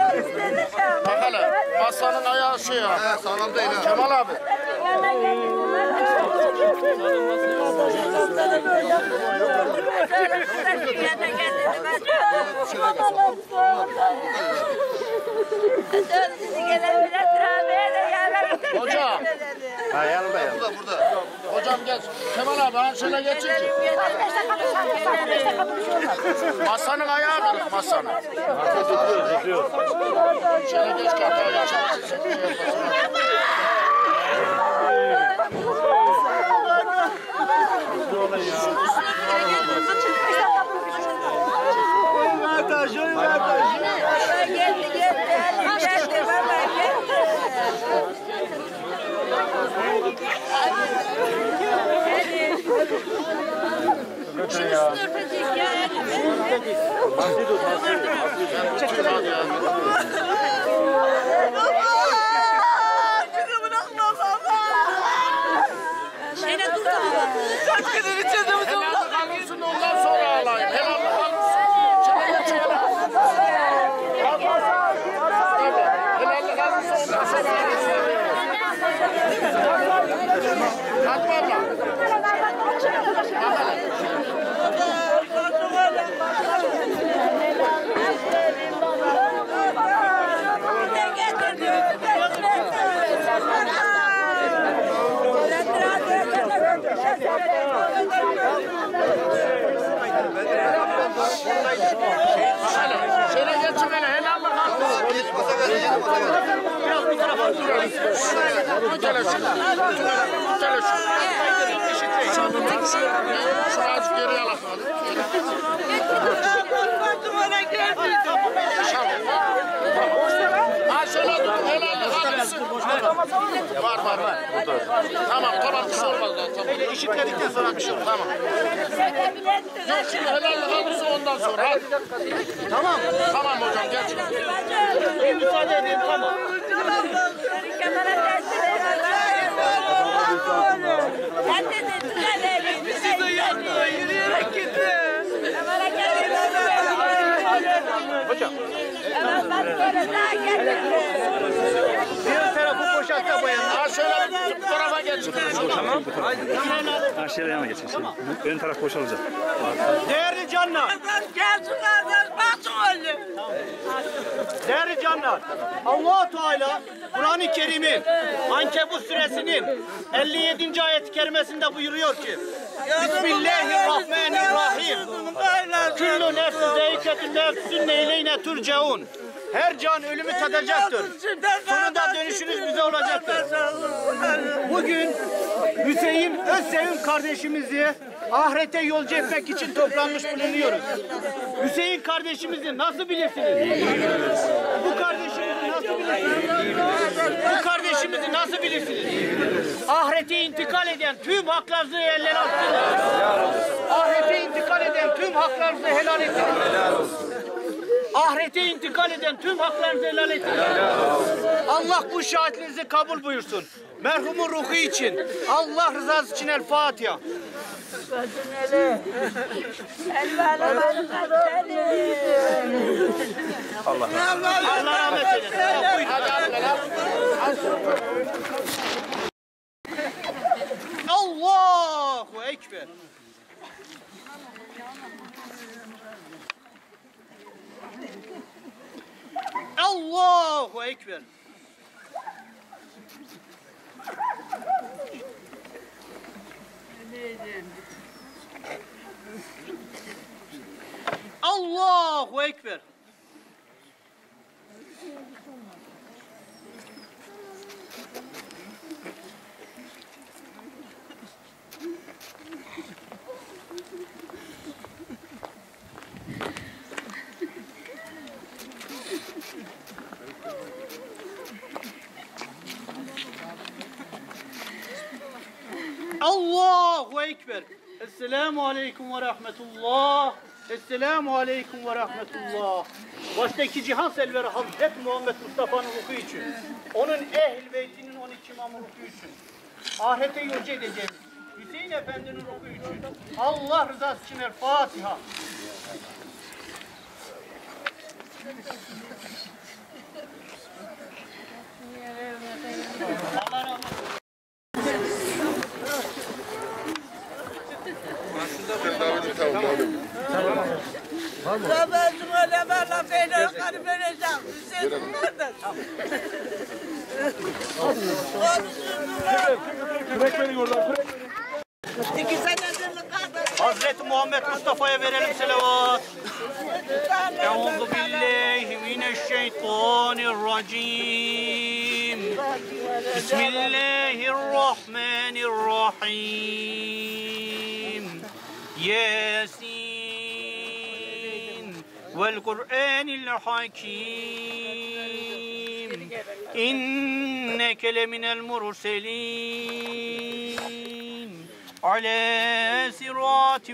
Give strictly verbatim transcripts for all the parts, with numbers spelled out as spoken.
Bak hele, masanın ayağı şey ya. He, sağlam değil ha. Kemal abi. Hoca. Ha yanında ya. Burada burada. Hocam geç. Kemal abi ben şöyle geçin ki. Masanın ayağı kırık masanın. Şöyle geç kapıya geçin. Geldi geldi geldi baba Ondan sonra alayım. Helal kalırsın. Şöyle geçin. Helal kalırsın. Ondan sonra alayım. Hadi şöyle geçin hele helallik hakkı. Biraz bu tarafa duralım. Tutele şunu. Tutele şunu. Şunu azıcık geriye alak. Ha şöyle helallik hakkısı. Var var var. Tamam tamam bir şey olmaz. Tamam. İşitledikten sonra bir şey olur. Tamam. Yok şimdi helallik hakkısı ondan sonra. Hadi. Tamam. Tamam hocam geç. Bir müsaade edin tamam. Hocam. Bir tarafı boşaltta bayanlar. Ha şöyle bu tarafa geçin. Tamam. Ha şöyle yana geçin. Tamam. Ön taraf boşalacak. Değerli canlar. Gel şu kardeş bak oğlum. Değerli canlar. Allah-u Teala Kur'an-ı Kerim'in Ankebut suresinin elli yedinci ayet-i kerimesinde buyuruyor ki Bismillahirrahmanirrahim. Küllü nefsi zâiketün nefsün neyleyne turcaun. Her can ölümü tadacaktır. Sonunda dönüşünüz bize olacaktır. Bugün Hüseyin Özsevim kardeşimizi ahirete yolcu etmek için toplanmış bulunuyoruz. Hüseyin kardeşimizi nasıl bilirsiniz? Bu kardeşimizi nasıl bilirsiniz? Bu kardeşimizi nasıl bilirsiniz? Ahirete intikal eden tüm haklarınızı eller attınız. Ahirete intikal eden tüm haklarınızı helal ettiniz. Ahirete intikal eden tüm haklarınızı helal ettiniz. Allah bu şahitliğinizi kabul buyursun. Merhumun ruhu için, Allah rızası için El Fatiha. Allah Allah rahmet eylesin. Allahu Ekber. Allahu Ekber. Allahu Ekber. Allahu Ekber. Esselamu Aleyküm ve Rahmetullah. Esselamu Aleyküm ve Rahmetullah. Baştaki Cihan Selveri Hazreti Muhammed Mustafa'nın ruhu için, onun ehl beytinin on iki imamı ruhu için, ahirete yolcu edeceğimiz Hüseyin Efendi'nin ruhu için, Allah rızası için El Fatiha. Babacım öyle ben laf eyle yukarı vereceğim. Hüseyin nerede? Kürek verin oradan, kürek. İki senedir kardeş. Hazreti Muhammed Mustafa'ya verelim selavat. Euzu billahi mineşşeytanirracim. Bismillahirrahmanirrahim. Yasin vel Kur'anil hakim. İnneke leminel murselin. على صراط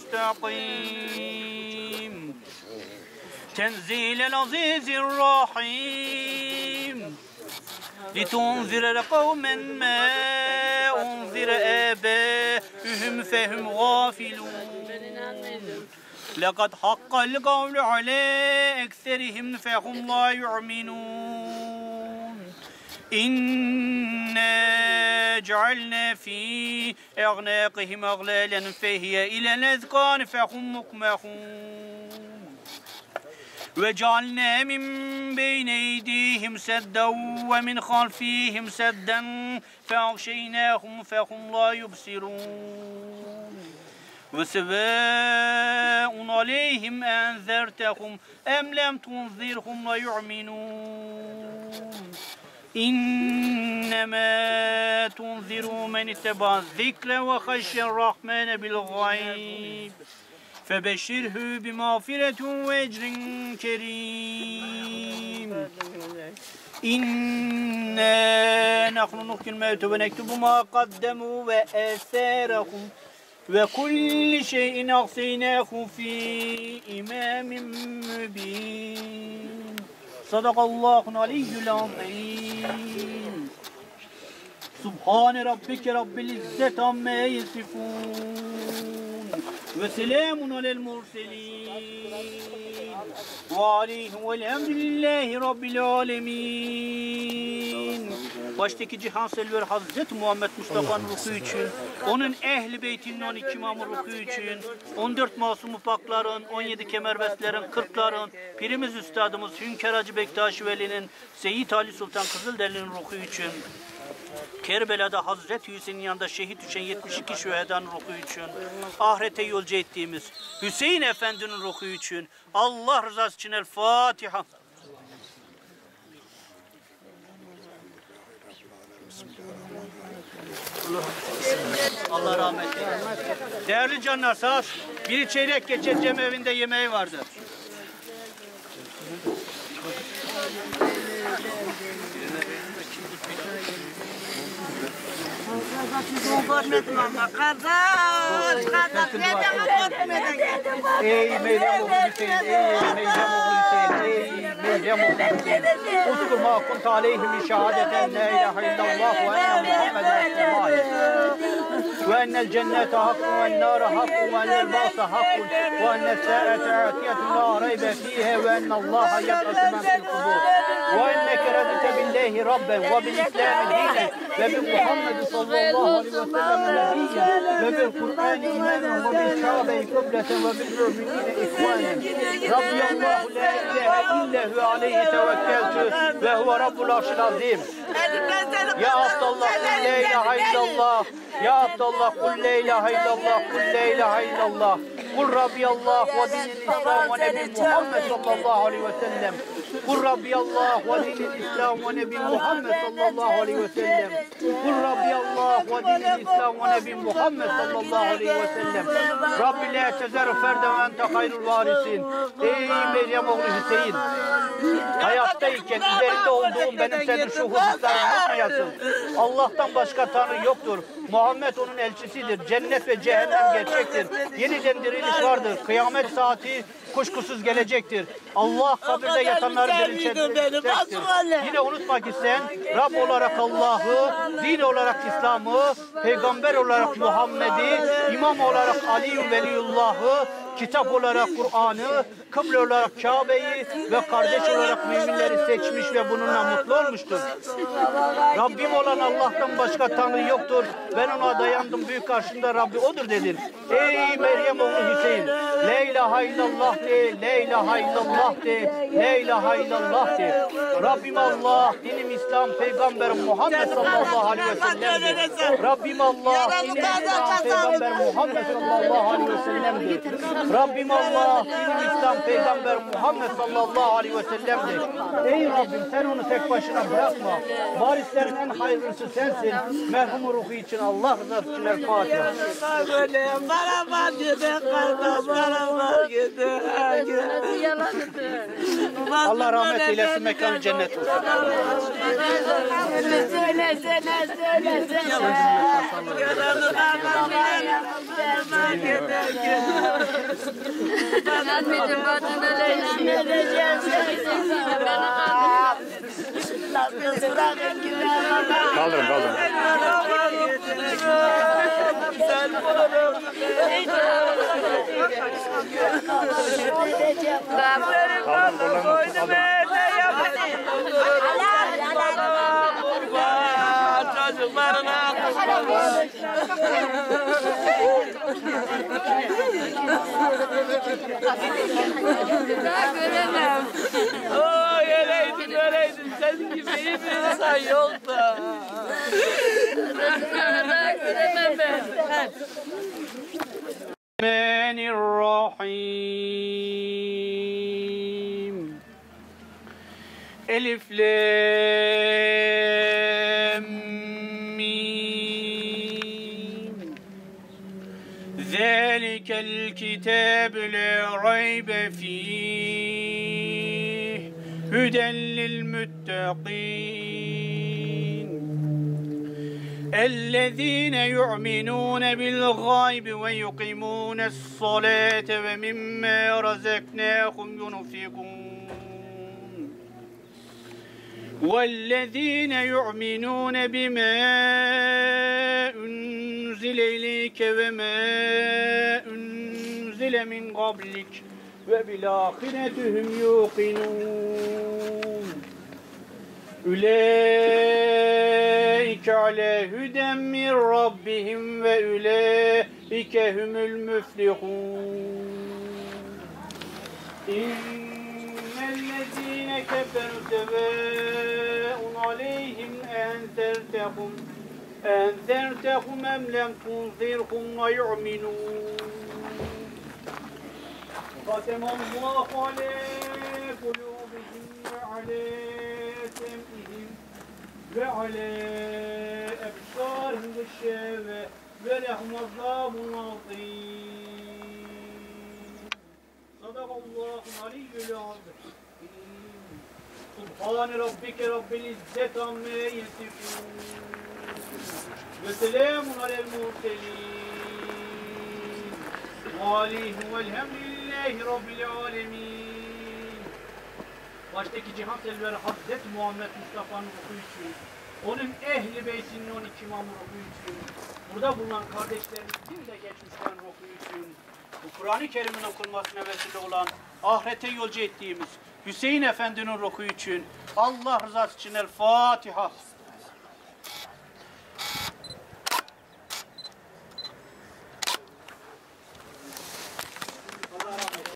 مستقيم تنزيل العزيز الرحيم لتنذر قوما ما أنذر آباؤهم فهم غافلون لقد حق القول على أكثرهم فهم لا يؤمنون إنا جعلنا في أعناقهم أغلالا فهي إلى الأذقان فهم مقمحون وجعلنا من بين أيديهم سدا ومن خلفهم سدا فأغشيناهم فهم لا يبصرون وسواء عليهم أنذرتهم أم لم تنذرهم لا يؤمنون إنما تنذر من اتبع الذكر وخشي الرحمن بالغيب فبشره بمغفرة وأجر كريم إنا نحن نحيي الموتى ونكتب ما قدموا وآثارهم وكل شيء أحصيناه في إمام مبين صدق الله العلي العظيم سبحان ربك رب العزة عما يصفون وسلام على المرسلين وعليهم والحمد لله رب العالمين. Baştaki cihan selver Hazreti Muhammed Mustafa'nın ruhu için, onun ehli beytinin on iki imamı ruhu için, on dört masum ufakların, on yedi kemerbestlerin, kırkların, pirimiz üstadımız Hünkar Hacı Bektaş Veli'nin, Seyyid Ali Sultan Kızılderili'nin ruhu için, Kerbela'da Hazreti Hüseyin'in yanında şehit düşen yetmiş iki şühedanın ruhu için, ahirete yolcu ettiğimiz Hüseyin Efendi'nin ruhu için, Allah rızası için El Fatiha. Allah rahmet eylesin. Değerli canlar, saat bir çeyrek geçe Cem evinde yemeği vardı. Görmedim ama kardeş, kardeş neden görmeden geldin? Ey Meryem oğlu Hüseyin, ey Meryem oğlu Hüseyin, ey Meryem oğlu Hüseyin. Uzkur ma kunt aleyhim şehadeten la ilahe illallah ve enne Muhammeden Resulullah. Ve ennel cennete hakkun ve ennâre hakkun ve ennel bâsa hakkun ve ennel sâete âtiyetun la raybe fîhe ve ennallâhe yeb'asu men fil kubur. Ve enneke radite billahi rabben ve bil islâmi dînen ve bi Muhammed sallallahu aleyhi ve sellem nebiyyen ve bil Kur'an imanen ve bil Kâbe-i kıbleten ve bil müminine ihvanen. Rabbiyallahu la ilahe illahu aleyhi tevekkeltü ve huve rabbul arşil azim. Ya Abdallah kul la ilahe illallah. Ya Abdallah kul la ilahe illallah. Kul la ilahe illallah. Kul Rabbiyallah ve dinil İslam ve Nebi Muhammed sallallahu aleyhi ve sellem. Kul Rabbiyallah ve dinil İslam ve Nebi Muhammed sallallahu aleyhi ve sellem. Kul Rabbiyallah ve dinil İslam ve Nebi Muhammed sallallahu aleyhi ve sellem. Rabbi la tezer ferden ve ente hayrul varisin. Ey Meryem oğlu Hüseyin, hayattayken üzerinde olduğum benim senin şu hususları unutmayasın. Allah'tan başka Tanrı yoktur. Muhammed onun elçisidir. Cennet ve cehennem gerçektir. Yeniden diriliş vardır. Kıyamet saati kuşkusuz gelecektir. Allah kabirde yatanları diriltecektir. Yine unutma ki sen Rab olarak Allah'ı, din olarak İslam'ı, peygamber olarak Muhammed'i, imam olarak Ali Veliyullah'ı, kitap olarak Kur'an'ı, kıble olarak Kabe'yi ve kardeş olarak müminleri seçmiş ve bununla mutlu olmuştur. Rabbim olan Allah'tan başka Tanrı yoktur. Ben ona dayandım, büyük karşında Rabbi odur dedin. Ey Meryem oğlu Hüseyin, La ilahe illallah de, La ilahe illallah de, La ilahe illallah de. Rabbim Allah, dinim İslam, Peygamberim Muhammed sallallahu aleyhi ve sellem'dir. Rabbim Allah, dinim İslam, Peygamber Muhammed sallallahu aleyhi ve sellem'dir. Rabbim Allah, dinim İslam, Peygamber Muhammed sallallahu aleyhi ve sellem'dir. Ey Rabbim sen onu tek başına bırakma. Varislerin en hayırlısı sensin. Merhumun ruhu için Allah rızası için El Fatiha. Allah rahmet eylesin, mekanı cennet olsun. Söyle söyle söyle söyle. Kaldırın kaldırın. Oh, öyleydim, öyleydim. Senin gibi iyi bir insan yok da. Bismillahirrahmanirrahim. Elif Lam Mim. Zalikel kitab la raybe fih. Huden lil muttaqin. الذين يؤمنون بالغيب ويقيمون الصلاة ومما رزقناهم ينفقون والذين يؤمنون بما أنزل إليك وما أنزل من قبلك وبالآخرة هم يوقنون أولئك على هدى من ربهم وأولئك هم المفلحون إن الذين كفروا سواء عليهم أنذرتهم أنذرتهم أم لم تنذرهم لا يؤمنون ختم الله على قلوبهم وعلى سمعهم وعلى أبصارهم غشاوة ولهم عذاب عظيم صدق الله العلي العظيم سبحان ربك رب العزة عما يصفون وسلام على المرسلين وعليه والحمد لله رب العالمين. Baştaki cihan selveri Hazreti Muhammed Mustafa'nın ruhu için, onun ehli beytinin on iki imamı ruhu için, burada bulunan kardeşlerimizin de geçmişlerin ruhu için, bu Kur'an-ı Kerim'in okunmasına vesile olan, ahirete yolcu ettiğimiz Hüseyin Efendi'nin ruhu için, Allah rızası için El Fatiha.